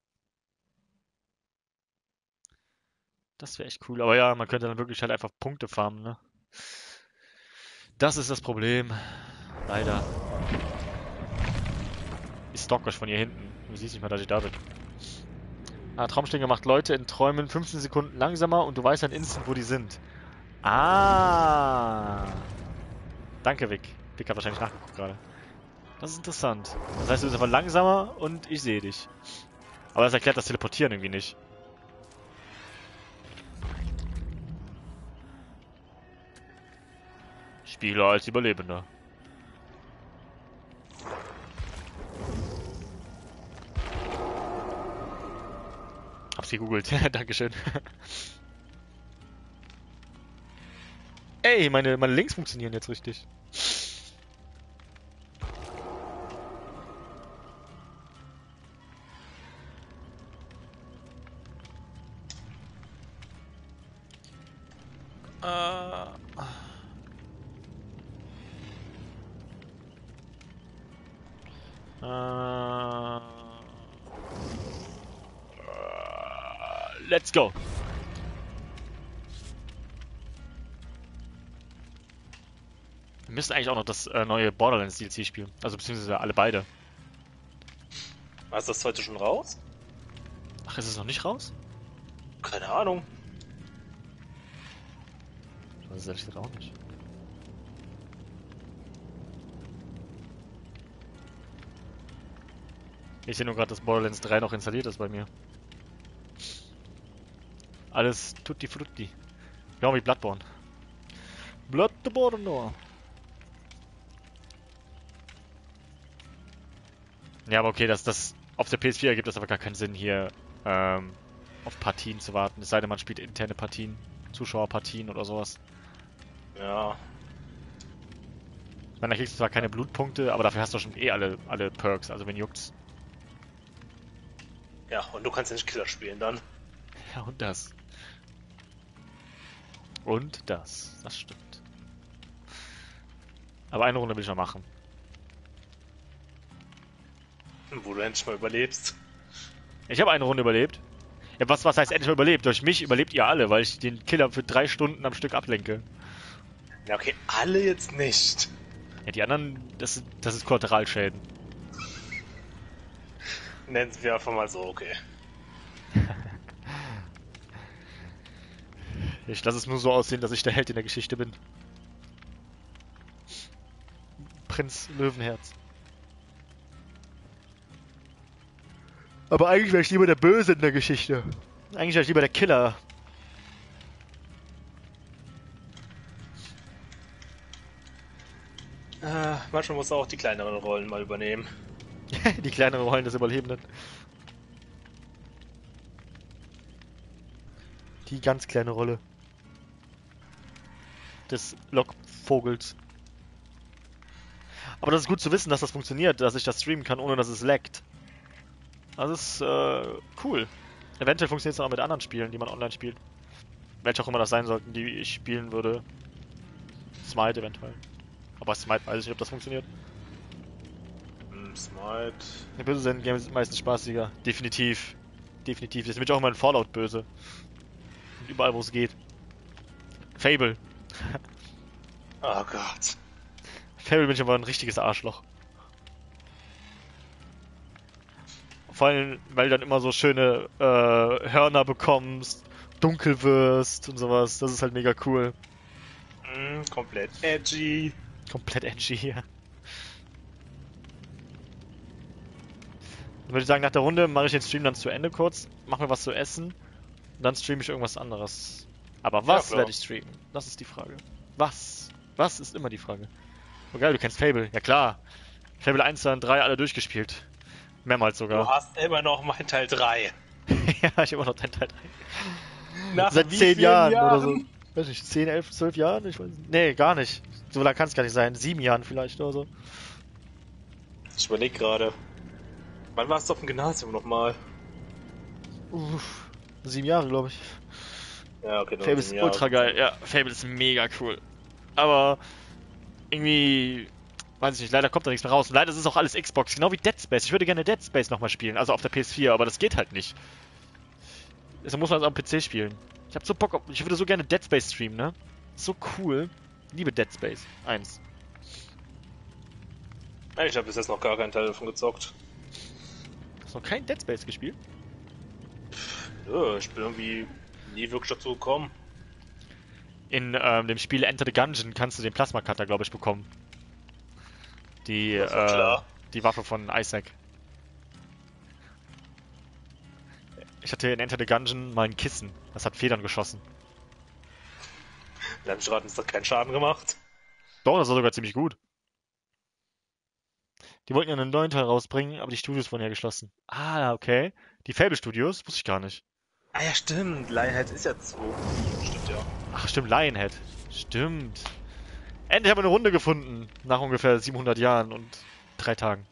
Das wäre echt cool. Aber ja, man könnte dann wirklich halt einfach Punkte farmen, ne? Das ist das Problem. Leider. Ich stalk euch von hier hinten. Du siehst nicht mal, dass ich da bin. Ah, Traumschlinge macht Leute in Träumen fünfzehn Sekunden langsamer und du weißt dann instant, wo die sind. Ah. Danke, Vic. Vic hat wahrscheinlich nachgeguckt gerade. Das ist interessant. Das heißt, du bist einfach langsamer und ich sehe dich. Aber das erklärt das Teleportieren irgendwie nicht. Spieler als Überlebender. hab's gegoogelt. Dankeschön. Ey, meine, meine Links funktionieren jetzt richtig. Äh. Äh. Let's go. Wir müssen eigentlich auch noch das äh, neue Borderlands D L C spielen. Also beziehungsweise alle beide. Ist das heute schon raus? Ach, ist es noch nicht raus? Keine Ahnung. Das ist ehrlich gesagt auch nicht. Ich sehe nur gerade, dass Borderlands drei noch installiert ist bei mir. Alles tutti frutti. Genau wie Bloodborne. Bloodborne. Ja, aber okay, dass das auf der P S vier ergibt das aber gar keinen Sinn, hier ähm, auf Partien zu warten. Es sei denn, man spielt interne Partien, Zuschauerpartien oder sowas. Ja. Ich meine, da kriegst du zwar keine Blutpunkte, aber dafür hast du schon eh alle, alle Perks, also wenn juckt's. Ja, und du kannst ja nicht Killer spielen dann. Ja, und das. Und das. Das stimmt. Aber eine Runde will ich noch machen. Wo du endlich mal überlebst. Ich habe eine Runde überlebt. Ja, was, was heißt endlich mal überlebt? Durch mich überlebt ihr alle, weil ich den Killer für drei Stunden am Stück ablenke. Ja, okay, alle jetzt nicht. Ja, die anderen, das, das ist Kollateralschäden. Nennen wir einfach mal so, okay. Ich lasse es nur so aussehen, dass ich der Held in der Geschichte bin. Prinz Löwenherz. Aber eigentlich wäre ich lieber der Böse in der Geschichte. Eigentlich wäre ich lieber der Killer. Äh, manchmal muss er auch die kleineren Rollen mal übernehmen. Die kleineren Rollen des Überlebenden. Die ganz kleine Rolle. Des Lockvogels. Aber das ist gut zu wissen, dass das funktioniert, dass ich das streamen kann, ohne dass es laggt. Das ist äh, cool. Eventuell funktioniert es auch mit anderen Spielen, die man online spielt. Welche auch immer das sein sollten, die ich spielen würde. Smite eventuell. Aber Smite weiß ich nicht, ob das funktioniert. Hm, Smite. Die böse sind Games meistens spaßiger. Definitiv. Definitiv. Jetzt bin ich auch immer in Fallout böse. Und überall, wo es geht. Fable. Oh Gott. Fable bin ich aber ein richtiges Arschloch. Vor allem, weil du dann immer so schöne äh, Hörner bekommst, dunkel wirst und sowas. Das ist halt mega cool. Mm, komplett edgy. Komplett edgy hier. Dann würde ich sagen, nach der Runde mache ich den Stream dann zu Ende kurz, mache mir was zu essen und dann streame ich irgendwas anderes. Aber was Ja, werde ich streamen? Das ist die Frage. Was? Was ist immer die Frage? Oh geil, du kennst Fable. Ja klar. Fable eins, zwei und drei alle durchgespielt. Mehrmals sogar. Du hast immer noch mein Teil drei. Ja, ich habe immer noch deinen Teil drei. Nach Seit wie zehn vielen Jahren, Jahren oder so. Weiß nicht, zehn, elf, zwölf Jahren? Ich weiß nicht. Nee, gar nicht. So lange kann es gar nicht sein. Sieben Jahren vielleicht oder so. Ich überleg gerade. Wann warst du auf dem Gymnasium nochmal? Uff, sieben Jahre, glaube ich. Ja, okay. Fable ist ultra geil. Ja, Fable ist mega cool. Aber irgendwie, weiß ich nicht, leider kommt da nichts mehr raus. Und leider ist es auch alles Xbox, genau wie Dead Space. Ich würde gerne Dead Space nochmal spielen, also auf der P S vier, aber das geht halt nicht. Deshalb muss man es am P C spielen. Ich hab so Bock auf, ich würde so gerne Dead Space streamen, ne? So cool. Ich liebe Dead Space eins. Ich habe bis jetzt noch gar keinen Teil davon gezockt. Hast du noch kein Dead Space gespielt? Ja, ich bin irgendwie nie wirklich dazu gekommen. In ähm, dem Spiel Enter the Gungeon kannst du den Plasma Cutter, glaube ich, bekommen. Die, Das war äh, klar. die Waffe von Isaac. Ich hatte in Enter the Gungeon mal ein Kissen. Das hat Federn geschossen. Lass mich raten, es hat keinen Schaden gemacht. Doch, das war sogar ziemlich gut. Die wollten ja einen neuen Teil rausbringen, aber die Studios wurden ja geschlossen. Ah, okay. Die Fable Studios? Wusste ich gar nicht. Ah ja, stimmt. Lionhead ist ja zu. Stimmt, ja. Ach, stimmt, Lionhead. Stimmt. Endlich haben wir eine Runde gefunden. Nach ungefähr siebenhundert Jahren und drei Tagen.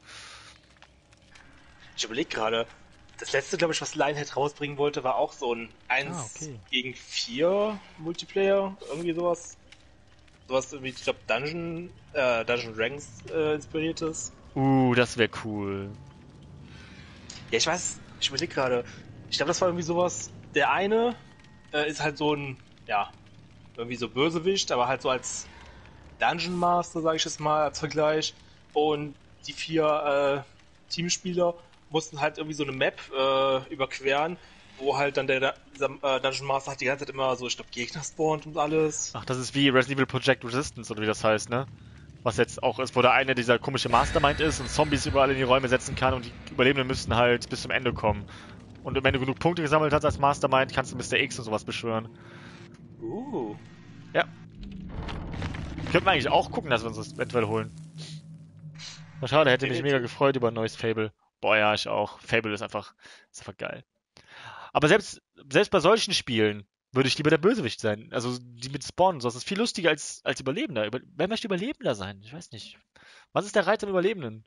Ich überlege gerade, das letzte, glaube ich, was Lionhead rausbringen wollte, war auch so ein eins Ah, okay. gegen vier Multiplayer. Irgendwie sowas. Sowas irgendwie, ich glaube, Dungeon, äh, Dungeon Ranks äh, inspiriertes. Uh, das wäre cool. Ja, ich weiß, ich überlege gerade. Ich glaube, das war irgendwie sowas. Der eine äh, ist halt so ein, ja, irgendwie so Bösewicht, aber halt so als Dungeon Master, sage ich jetzt mal, als Vergleich. Und die vier äh, Teamspieler mussten halt irgendwie so eine Map äh, überqueren, wo halt dann der äh, Dungeon Master halt die ganze Zeit immer so, ich glaube, Gegner spawnt und alles. Ach, das ist wie Resident Evil Project Resistance, oder wie das heißt, ne? Was jetzt auch ist, wo der eine dieser komische Mastermind ist und Zombies überall in die Räume setzen kann und die Überlebenden müssten halt bis zum Ende kommen. Und wenn du genug Punkte gesammelt hast als Mastermind, kannst du Mister X und sowas beschwören. Uh. Ja. Könnten wir eigentlich auch gucken, dass wir uns das eventuell holen. Na schade, hätte mich mega gefreut über ein neues Fable. Boah, ja, ich auch. Fable ist einfach, ist einfach geil. Aber selbst, selbst bei solchen Spielen würde ich lieber der Bösewicht sein. Also die mit Spawn und so. Das ist viel lustiger als, als Überlebender. Über, wer möchte Überlebender sein? Ich weiß nicht. Was ist der Reiz am Überlebenden?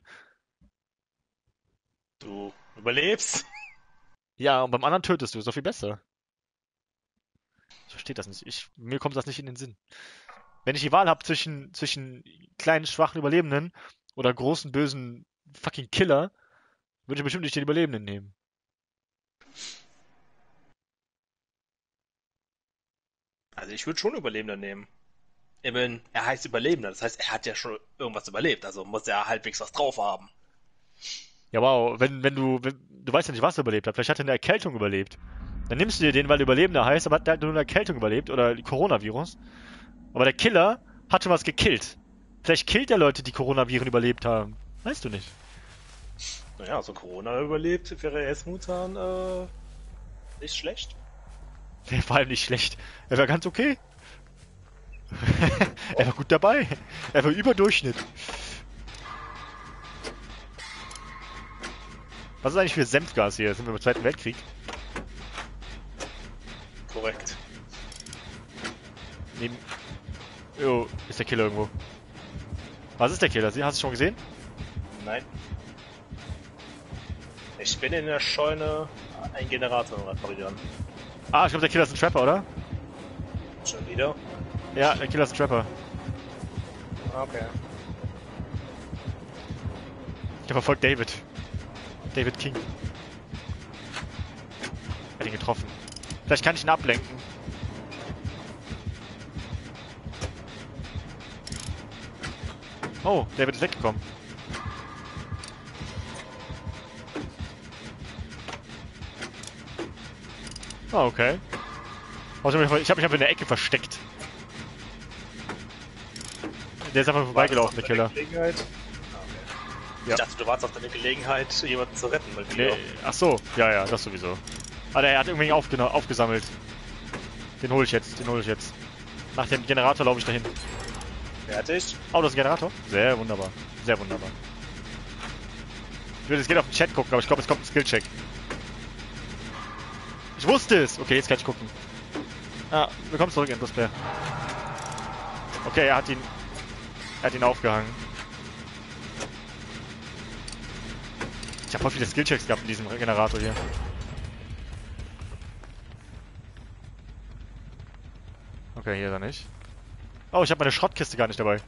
Du überlebst? Ja, und beim anderen tötest du. Ist doch viel besser. Ich verstehe das nicht. Ich, mir kommt das nicht in den Sinn. Wenn ich die Wahl habe zwischen, zwischen kleinen, schwachen Überlebenden oder großen, bösen fucking Killer, würde ich bestimmt nicht den Überlebenden nehmen. Also ich würde schon Überlebender nehmen. Ich meine, er heißt Überlebender, das heißt, er hat ja schon irgendwas überlebt, also muss er halbwegs was drauf haben. Ja, wow, wenn, wenn du, wenn, du weißt ja nicht, was er überlebt hat. Vielleicht hat er eine Erkältung überlebt. Dann nimmst du dir den, weil er Überlebender heißt, aber hat er nur eine Erkältung überlebt oder Coronavirus. Aber der Killer hat schon was gekillt. Vielleicht killt er Leute, die Coronaviren überlebt haben. Weißt du nicht. Naja, so Corona überlebt, wäre S-Mutan äh, nicht schlecht. Nee, vor allem nicht schlecht. Er war ganz okay. Er war gut dabei. Er war über Durchschnitt. Was ist eigentlich für Senfgas hier? Sind wir im Zweiten Weltkrieg? Korrekt. Neben... Jo, ist der Killer irgendwo. Was ist der Killer? Hast du es schon gesehen? Nein. Ich bin in der Scheune ein Generator reparieren. Ah, ich glaube, der Killer ist ein Trapper, oder? Schon wieder? Ja, der Killer ist ein Trapper. Okay. Der verfolgt David. David King. Er hat ihn getroffen. Vielleicht kann ich ihn ablenken. Oh, David ist weggekommen. Oh, okay. Also, ich habe mich einfach in der Ecke versteckt. Der ist einfach vorbeigelaufen, der Killer. Gelegenheit? Ah, okay. Ja. Ich dachte, du warst auf deine Gelegenheit, jemanden zu retten. Mal Nee, ach so, ja, ja, das sowieso. Aber er hat irgendwie aufge aufgesammelt. Den hole ich jetzt, den hole ich jetzt. Nach dem Generator laufe ich dahin. Fertig? Oh, das ist ein Generator? Sehr wunderbar. Sehr wunderbar. Ich würde jetzt gerne auf den Chat gucken, aber ich glaube, es kommt ein Skillcheck. Ich wusste es! Okay, jetzt kann ich gucken. Ah, willkommen zurück, Endless Player. Okay, er hat ihn... Er hat ihn aufgehangen. Ich habe voll viele Skillchecks gehabt in diesem Generator hier. Okay, hier dann nicht. Oh, ich habe meine Schrottkiste gar nicht dabei.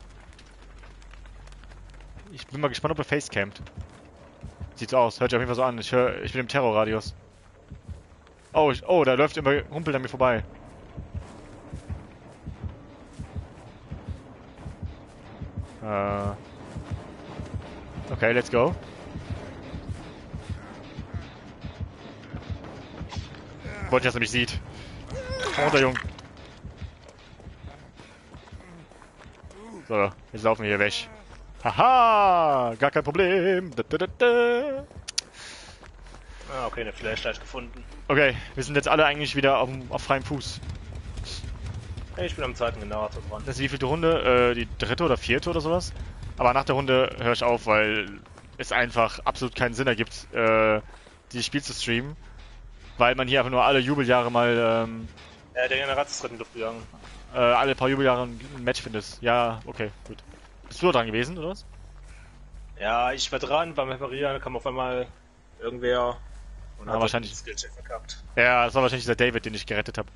Ich bin mal gespannt, ob er facecampt. Sieht so aus, hört sich auf jeden Fall so an. Ich höre, ich bin im Terrorradius. Oh, ich, oh, da läuft immer, humpelt an mir vorbei. Äh. Okay, let's go. Wollte, dass er mich sieht. Komm runter, Jung. So, jetzt laufen wir hier weg. Haha, gar kein Problem. Da, da, da, da. Ah, okay, eine Flashlight gefunden. Okay, wir sind jetzt alle eigentlich wieder auf, auf freiem Fuß. Hey, ich bin am zweiten Generator dran. Das ist die vierte Runde? Äh, die dritte oder vierte oder sowas? Aber nach der Runde höre ich auf, weil es einfach absolut keinen Sinn ergibt, äh, dieses Spiel zu streamen. Weil man hier einfach nur alle Jubeljahre mal, ähm, Ja, der Generator ist gerade in die Luft gegangen. äh, alle paar Jubeljahre ein Match findest. Ja, okay, gut. Bist du dran gewesen, oder was? Ja, ich war dran, beim Reparieren, da kam auf einmal irgendwer und Ja, hat wahrscheinlich. den Skillcheck verkackt. Ja, das war wahrscheinlich der David, den ich gerettet habe.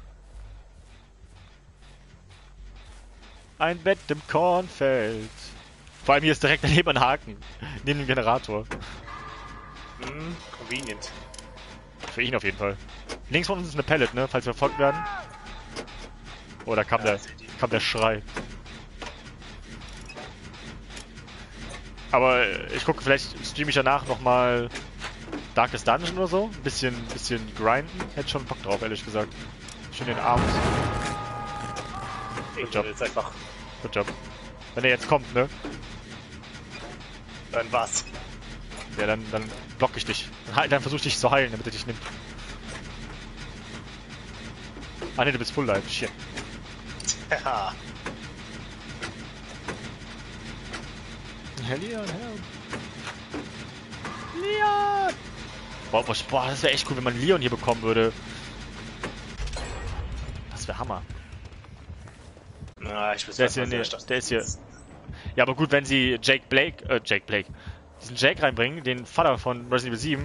Ein Bett im Kornfeld. Vor allem hier ist direkt daneben ein Haken. Neben dem Generator. Hm, convenient. Für ihn auf jeden Fall. Links von uns ist eine Pallet, ne? Falls wir verfolgt werden. Oh, da kam, Ja, der, ich seh die. kam der Schrei. Aber ich gucke, vielleicht streame ich danach nochmal Darkest Dungeon oder so. Ein bisschen, bisschen grinden. Hätte schon Bock drauf, ehrlich gesagt. Schön den Abend. Ich Job. will jetzt einfach. Good Job. Wenn er jetzt kommt, ne? Dann was? Ja, dann, dann block ich dich. Dann, halt- dann versuch ich dich zu heilen, damit er dich nimmt. Ah ne, du bist Full Life. Shit. Ja. Herr Leon, help. Leon! Boah, boah, boah, das wäre echt cool, wenn man Leon hier bekommen würde. Das wäre Hammer. Na, ich will Der ist hier, nee, der ist hier. Ja, aber gut, wenn sie Jake Blake, äh, Jake Blake, diesen Jake reinbringen, den Vater von Resident Evil sieben,